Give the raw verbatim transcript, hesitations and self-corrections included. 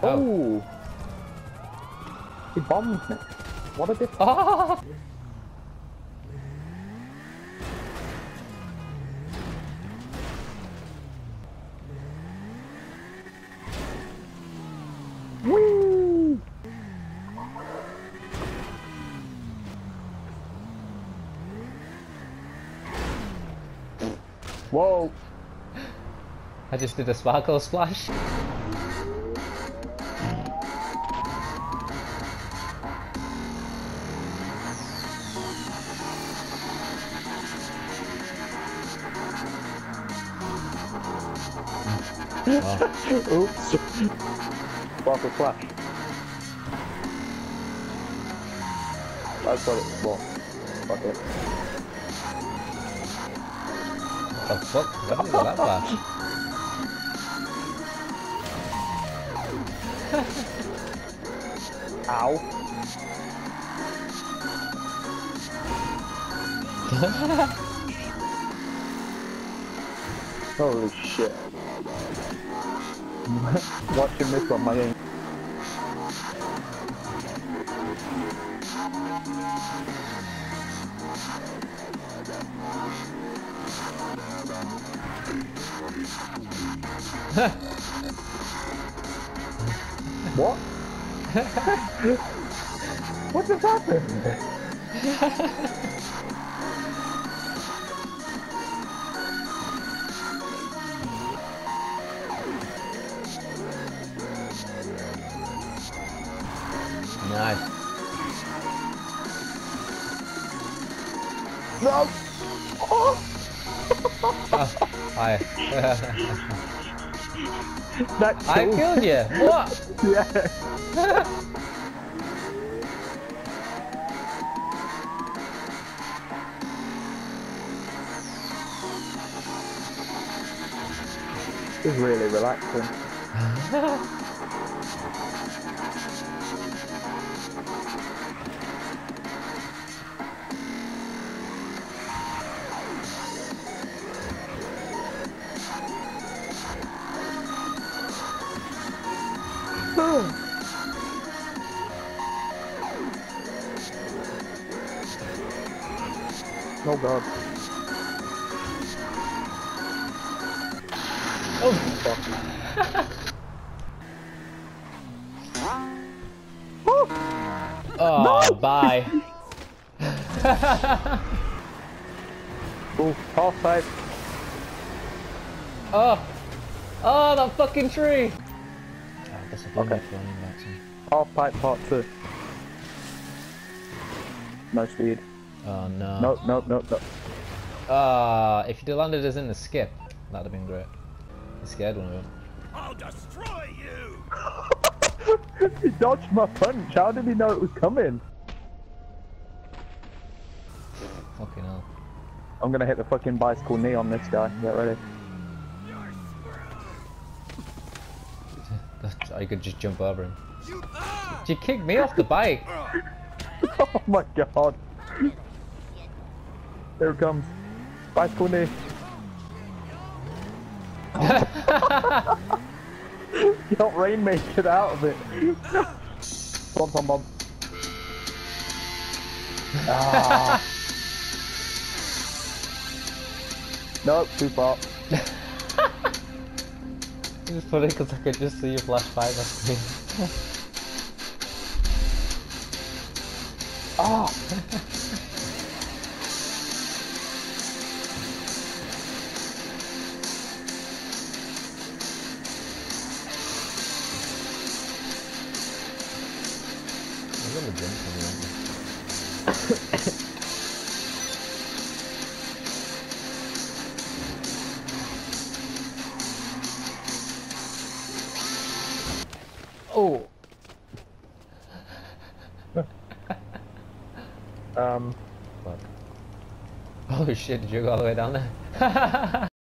Oh! He bombed me. What a difference. Oh! Whee! Whoa! I just did a sparkle splash. Oh. Oops. Sparkle flash. That's what it was. Fuck it. What the fuck? Why did you do that flash? Ow. Holy shit. Watching this on my aim. What? What just happened? Nice. No! Oh! Oh, hi. That I killed. killed you! What? Yeah. It's really relaxing. Oh god. Oh fuck. Oh, No! bye. Oh, half pipe. Oh! Oh, that fucking tree! Oh, I guess I do Okay. need to run back some. Half pipe part two. No speed. Oh no. Nope, nope, nope, nope. Ah, if you'd landed us in the skip, that'd have been great. I scared one of them. I'll destroy you! He dodged my punch. How did he know it was coming? Fucking hell. I'm gonna hit the fucking bicycle knee on this guy. Get ready. I could just jump over him. You kicked me off the bike! Oh my god. There it comes. Bicycle knee. You don't rain me, get out of it. Bomb, bomb, bomb. Ah. Nope, too far. It's funny because I could just see you flash by my screen. Ah. I'm gonna jump on you. Oh! Um. Fuck. Oh shit, did you go all the way down there?